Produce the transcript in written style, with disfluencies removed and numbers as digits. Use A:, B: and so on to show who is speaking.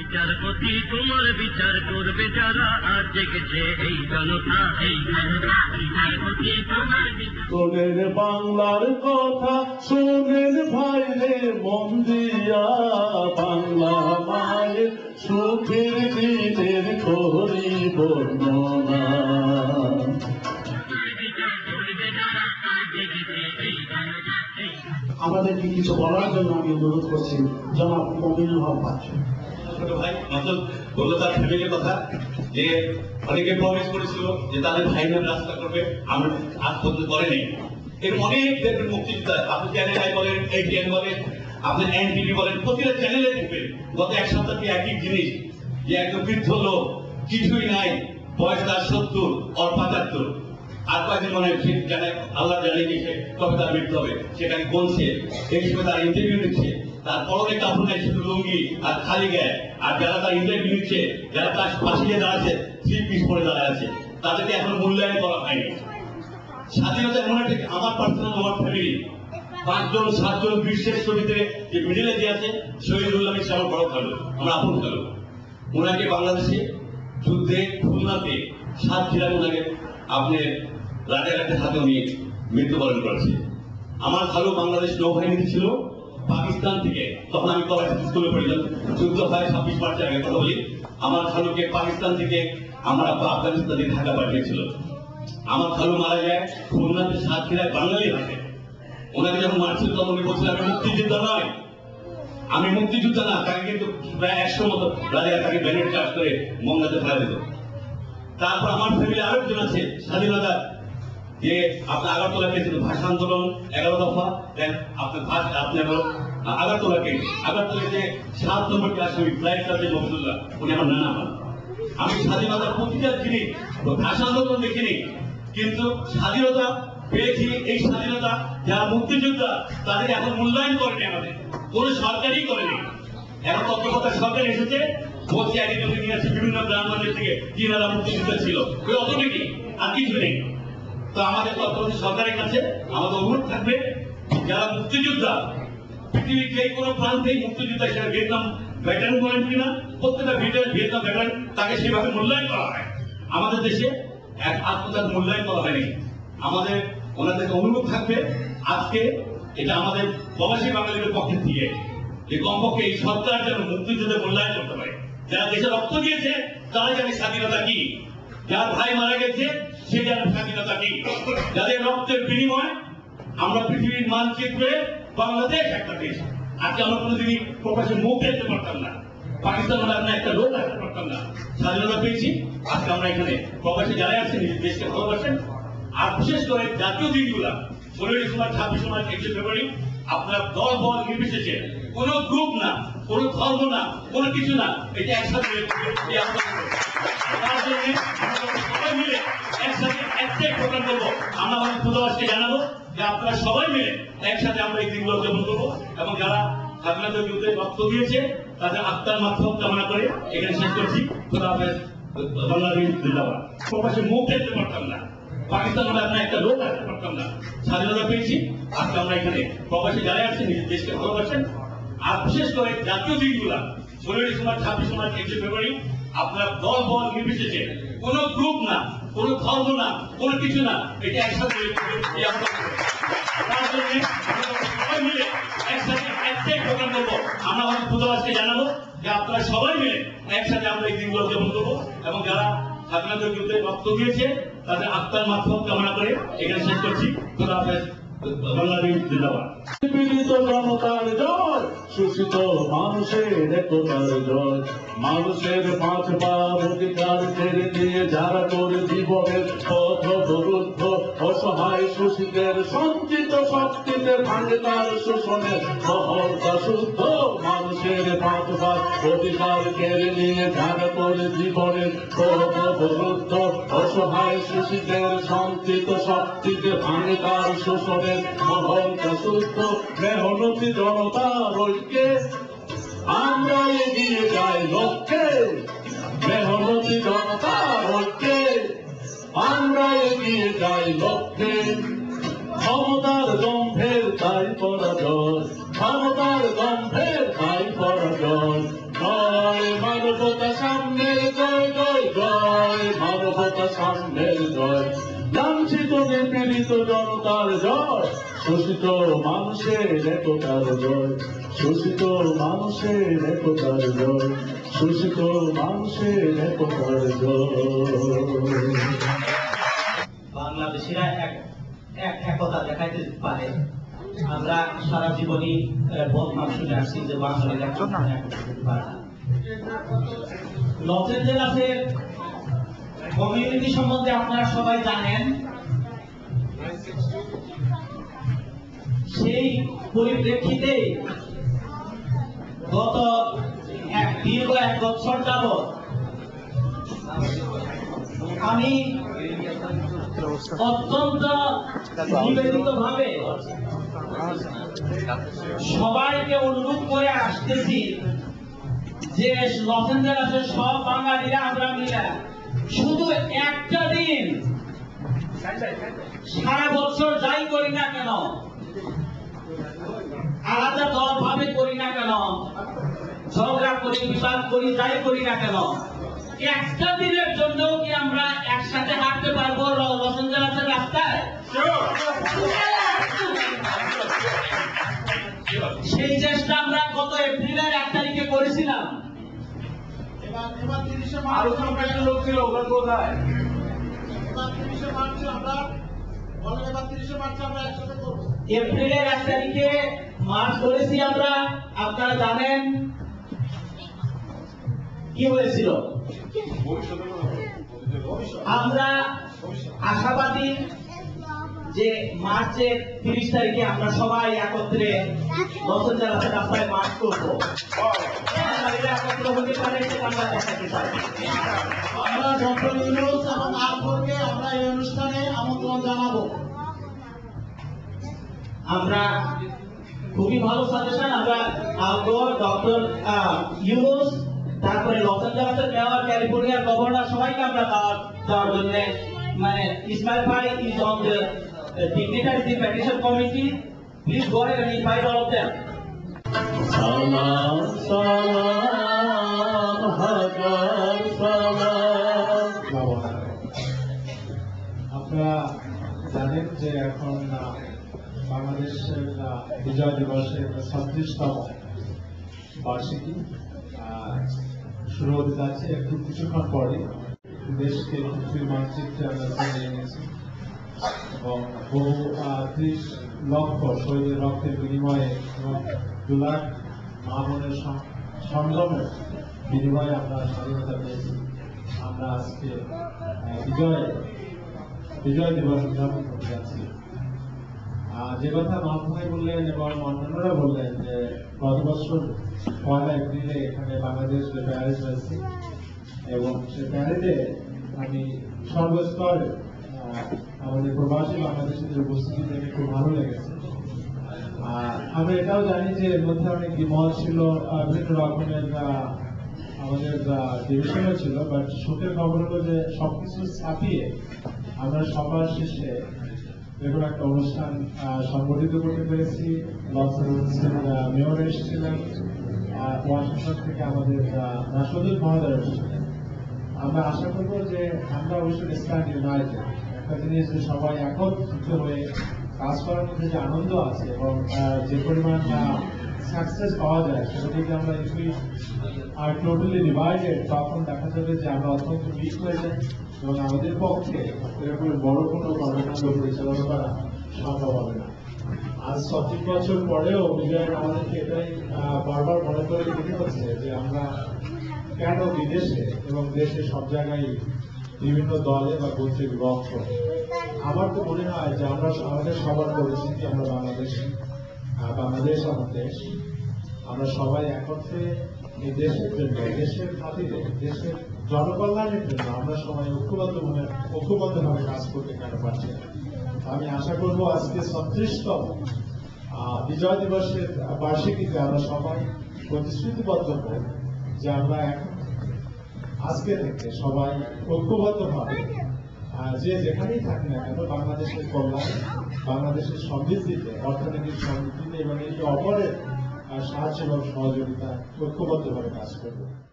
A: বিচারপতি তোমার বিচার করবে যারা আজ জেগেছে এই জনতা, এই জনতা বিচারপতি তোমার বিচার।
B: শোনেন বাংলার কথা, শোনেন ভাইরে মন দিয়া, বাংলা মায়ের সুখের দিনের করি বর্ণনা।
C: আমাদেরকে কিছু বলার জন্য আমি অনুরোধ করছি জনাব মমিনুল হক পাত্র।
D: ছোট ভাই নজর বললো তার ফ্যামিলির কথা, যে অনেকে প্রমিস করেছিল যে তাদের ভাই নামে রাস্তা করবে, আমরা আজ পর্যন্ত করেনি। এর অনেক দেখবেন মুক্তিযোদ্ধা, আপনি চ্যানেল আই বলেন, ATN বলেন, আপনি NTV বলেন, প্রতিটা চ্যানেলে দেখবেন গত এক সপ্তাহ কি একই জিনিস, যে একজন বৃদ্ধ লোক কিছুই নাই, বয়স তার 70 আর 75, আর কয়েকদিন মনে জানে আল্লাহ জানে কি সে কবে তার মৃত্যু হবে, সেখানে বলছে এই সময় তার ইন্টারভিউ নিচ্ছে, তার পরনে কাপড় নেই, শুধু লুঙ্গি আর খালি গায়ে, আর যারা তার ইন্টারভিউ নিচ্ছে, যারা তার পাশে গিয়ে দাঁড়াচ্ছে 3 পিস পরে দাঁড়ায় আছে, তাদেরকে এখন মূল্যায়ন করা হয়নি। স্বাধীনতা এমন একটা, আমার পার্সোনাল, আমার ফ্যামিলি 5 জন 7 জন বীরশ্রেষ্ঠ ভিতরে যে মিডিলে যে আছে, শহীদুল্লাহ ইসলাম আমার বড় ভালো, আমরা আপন ভালো। ওনাকে বাংলাদেশে যুদ্ধে খুলনাতে 7 জেলায় ওনাকে আপনি রাজাঘাটের হাতে উনি মৃত্যুবরণ করেছে। আমার ভালো বাংলাদেশ নৌবাহিনীতে ছিল পাকিস্তান থেকে, তখন আমি কলেজ স্কুলে পড়িলাম, যুদ্ধ হয় 26 মার্চের আগে কথা বলি। আমার ভালোকে পাকিস্তান থেকে আমার আব্বা আফগানিস্তানে ঢাকা পাঠিয়েছিল। আমার ভালো মারা যায় খুলনাতে 7 জেলায় বাঙালি হাতে। ওনাকে যখন মারছিল তখন উনি বলছিল আমি মুক্তিযোদ্ধা নয়, আমি মুক্তিযোদ্ধা না। তাকে কিন্তু প্রায় 100 মতো রাজা তাকে ব্যানেট চার্জ করে মঙ্গাতে ফেলা দিত। তারপর আমার ফ্যামিলি আরেকজন আছে স্বাধীনতা, যে আপনার আগরতলা পেয়েছিল ভাষা আন্দোলন 11 দফা, দেন আপনার আগরতলাকে যে 7 নম্বর ক্লাস আমি ফ্লাইট চার্জে মফিজুল্লাহ, উনি আমার নানা হন। আমি স্বাধীনতার প্রতিটা জিনিস ভাষা আন্দোলন দেখিনি, কিন্তু স্বাধীনতা পেয়েছি। এই স্বাধীনতা যারা মুক্তিযোদ্ধা তাদের এখন মূল্যায়ন করেনি, আমাদের কোন সরকারই করেনি। এখন তত্ত্বাবধায়ক সরকার এসেছে, বলছে একজন নিয়ে আসছে বিভিন্ন গ্রামগঞ্জের থেকে, যিনারা মুক্তিযোদ্ধা ছিল, ওই অতটুকুই, আর কিছু নেই। তো আমাদের তত্ত্বাবধায়ক সরকারের কাছে আমাদের অনুরোধ থাকবে, যারা মুক্তিযোদ্ধা পৃথিবীর যে কোনো প্রান্তেই মুক্তিযোদ্ধা হিসেবে ভিয়েতনাম ভেটারান বলেন কিনা, প্রত্যেকটা ভিয়েতনাম ভেটারান তাকে সেভাবে মূল্যায়ন করা হয়। আমাদের দেশে এক আত্মত্যাগ মূল্যায়ন করা হয়নি। আমাদের ওনাদেরকে অনুরোধ থাকবে, আজকে এটা আমাদের প্রবাসী বাঙালিদের পক্ষে থেকে যে কমপক্ষে এই সরকার যেন মুক্তিযুদ্ধের মূল্যায়ন করতে পারে। যারা দেশে রক্ত দিয়েছে তারা জানে স্বাধীনতা কি, যার ভাই মারা গেছে সে জানে স্বাধীনতা কি, যাদের রক্তের বিনিময় আমরা পৃথিবীর মানচিত্রে বাংলাদেশ একটা দেশ। আজকে আমরা কোনোদিনই প্রকাশে মুখ দেখতে পারতাম না, পাকিস্তান আমরা একটা লোক রাখতে পারতাম না। স্বাধীনতা পেয়েছি, আজকে আমরা এখানে প্রকাশে যারা আছেন নিজের দেশকে ভালোবাসেন। আর বিশেষ করে জাতীয় দিনগুলা 16 ডিসেম্বর, 26 মার্চ, 21 ফেব্রুয়ারি, আপনার দল বল নির্বিশেষে, কোন গ্রুপ না, কোন ধর্ম না, কোন কিছু না, এটা একসাথে সবাই মিলে একসাথে একটাই প্রোগ্রাম করবো। আমরা আমাদের খুদাবাসকে জানাবো যে আপনারা সবাই মিলে একসাথে আমরা এই দিনগুলো উদযাপন করবো, এবং যারা স্বাধীনতার যুদ্ধে রক্ত দিয়েছে তাদের আত্মার মাধ্যম কামনা করে এখানে শেষ করছি। খোদা হাফেজ। বাংলাদেশ জিন্দাবাদ। প্রকাশে মুখ দেখতে পারতাম না, পাকিস্তান আমরা একটা লোক রাখতে পারতাম না। স্বাধীনতা পেয়েছি, আজকে আমরা এখানে প্রবাসী যারা আছেন নিজের দেশকে ভালোবাসেন। আর বিশেষ করে জাতীয় দিনগুলা 16 ডিসেম্বর, 26 মার্চ, 21 ফেব্রুয়ারি, আপনার দল বল নির্বিশেষে, কোন গ্রুপ না, কোন ধর্ম না, কোন কিছু না, এটা একসাথে সবাই মিলে একসাথে একটাই প্রোগ্রাম করবো। আমরা আমাদের খুদাবাসকে জানাবো যে আপনারা সবাই মিলে একসাথে আমরা এই দিনগুলো উদযাপন করবো, এবং যারা স্বাধীনতার যুদ্ধে রক্ত দিয়েছে তাদের আত্মার মাধ্যম কামনা করে এখানে শেষ করছি। খোদা হাফেজ। বাংলাদেশ জিন্দাবাদ।
B: পীড়িত জনতার জয়, শোষিত মানুষের একতার জয়, মানুষের 5 বার অধিকার কেড়ে নিয়ে যারা করে জীবনের পথ অবরুদ্ধ, অসহায় শোষিতের সঞ্চিত শক্তিতে ভাঙে তার শোষণের মহলটা শুদ্ধ। মানুষের 5 বার অধিকার কেড়ে নিয়ে যারা করে জীবনের পথ অবরুদ্ধ, অসহায় শোষিতের সঞ্চিত শক্তিতে ভাঙে তার শোষণের মহলটা শুদ্ধ। মেহনতি জনতার ঐক্যে আমরা এগিয়ে যাই লক্ষ্যে, মেহনতি জনতার ঐক্যে আমরা এগিয়ে যাই লক্ষ্যে। ক্ষমতার দম্ভের তাই পরাজয়, ক্ষমতার দম্ভের তাই পরাজয়। জয়, মানবতা সাম্যের জয় জয় জয়, মানবতা সাম্যের জয়। লাঞ্ছিত নিপীড়িত জনতার জয়, শোষিত মানুষের একতার জয়, শোষিত মানুষের একতার জয়, শোষিত মানুষের একতার জয়।
E: বাংলাদেশিরা একতা দেখাইতে পারে। আমরা সারা জীবনই বদনাম শুনে আসছি যে বাঙালিরা লস এঞ্জেলাসের কমিউনিটি সম্বন্ধে আপনারা সবাই জানেন। সেই পরিপ্রেক্ষিতে গত দীর্ঘ 1 বছর যাবৎ আমি অত্যন্ত নিবেদিত ভাবে সবাইকে অনুরোধ করে আসতেছি যে লস এঞ্জেলাসের সব বাঙালিরা আমরা মিলে শুধু একটা দিন সারা বছর যাই করি না কেন, আলাদা দল ভাবে করি না কেন, ঝগড়া করি বিবাদ করি যাই করি না কেন, একটা দিনের জন্য কি আমরা একসাথে হাঁটতে পারবো লস এঞ্জেলাসের রাস্তায়? সেই চেষ্টা আমরা গত এপ্রিলের 1 তারিখে করেছিলাম। এপ্রিলের 1 তারিখে মার্চ করেছি আমরা। আপনারা জানেন কি হয়েছিল। আমরা আশাবাদী যে মার্চের 30 তারিখে আমরা সবাই একত্রে লস এঞ্জেলাসের রাস্তায় মার্চ করবো। একত্র হতে পারে সেটা আমরা দেখাতে চাই।
C: আমরা ডক্টর ইউনূস এবং আলমকে আমরা এই অনুষ্ঠানে আমন্ত্রণ জানাবো।
E: আমরা খুবই ভালো সাজেশন। আমরা আলগোর, ডক্টর ইউনূস, তারপরে লস এঞ্জেলাসের মেয়র, ক্যালিফোর্নিয়ার গভর্নর সবাইকে আমরা দেওয়ার জন্য, মানে ইসমাইল ভাই is on the dignitaries in petition committee. Please go ahead and invite all of them.
B: সালাম সালাম হাজার সালাম।
F: আপনারা জানেন যে এখন বাংলাদেশের বিজয় দিবসের 36তম বার্ষিকী শুরু হতে যাচ্ছে। একটু কিছুক্ষণ পরে দেশকে পৃথিবীর মানচিত্রে আমরা নিয়ে এনেছি এবং বহু 30 লক্ষ শহীদের রক্তের বিনিময়ে এবং 2 লাখ মা বোনের সংগ্রামের বিনিময়ে আমরা স্বাধীনতা পেয়েছি। আমরা আজকে বিজয় দিবস উদযাপন করতে যাচ্ছি। যে কথা মাধ্যমে বললেন এবং অন্যান্যরা বললেন যে গত বছর 1 এপ্রিলে এখানে বাংলাদেশ প্যারেড হয়েছে এবং সে প্যারেডে আমি সর্বস্তরে আমাদের প্রবাসী বাংলাদেশিদের উপস্থিতি দেখে খুব ভালো লেগেছে। আমরা এটাও জানি যে এর মধ্যে অনেক বিমল ছিল, বিভিন্ন রকমের আমাদের ডিভিশনও ছিল, বাট সুখের খবর হলো যে সবকিছু ছাপিয়ে আমরা সবার শেষে এরকম একটা অনুষ্ঠান সংগঠিত করতে পেরেছি। লস এঞ্জেলাসের মেয়র এসেছিলেন, ওয়াশিংটন থেকে আমাদের রাষ্ট্রদূত মহোদয় এসেছিলেন। আমরা আশা করবো যে আমরা অবশ্যই স্ট্যান্ড ইউনাইটেড, একটা জিনিস যে সবাই একত্রিত হয়ে কাজ করার মধ্যে যে আনন্দ আছে এবং যে পরিমাণ সাকসেস পাওয়া যায় সেটা থেকে আমরা যদি আর টোটালি ডিভাইডেড, তখন দেখা যাবে যে আমরা অত্যন্ত উইক হয়ে যাই এবং আমাদের পক্ষে এরকম বড় কোনো কর্মকাণ্ড পরিচালনা করা সম্ভব হবে না। আজ 36 বছর পরেও বিজয় আমাদেরকে এটাই বারবার মনে করে দিতে হচ্ছে যে আমরা কেন বিদেশে এবং দেশে সব জায়গায় বিভিন্ন দলে বা গোত্রে বিভক্ত। আমার তো মনে হয় যে আমরা আমাদের সবার পরিস্থিতি, আমরা বাংলাদেশ আমার দেশ, আমরা সবাই একত্রে এই দেশের জন্য, দেশের খাতিরে, দেশের জনকল্যাণের জন্য আমরা সবাই ঐক্যবদ্ধভাবে কাজ করতে কেন পারছি না। আমি আশা করবো আজকে 36তম বিজয় দিবসের বার্ষিকীতে আমরা সবাই প্রতিশ্রুতিবদ্ধ হব যে আমরা এখন আজকে থেকে সবাই ঐক্যবদ্ধভাবে যে যেখানেই থাকি না কেন বাংলাদেশের কল্যাণ, বাংলাদেশের সমৃদ্ধিতে, অর্থনৈতিক সমৃদ্ধিতে এবং এই অপরের সাহায্য এবং সহযোগিতা ঐক্যবদ্ধভাবে কাজ করবো।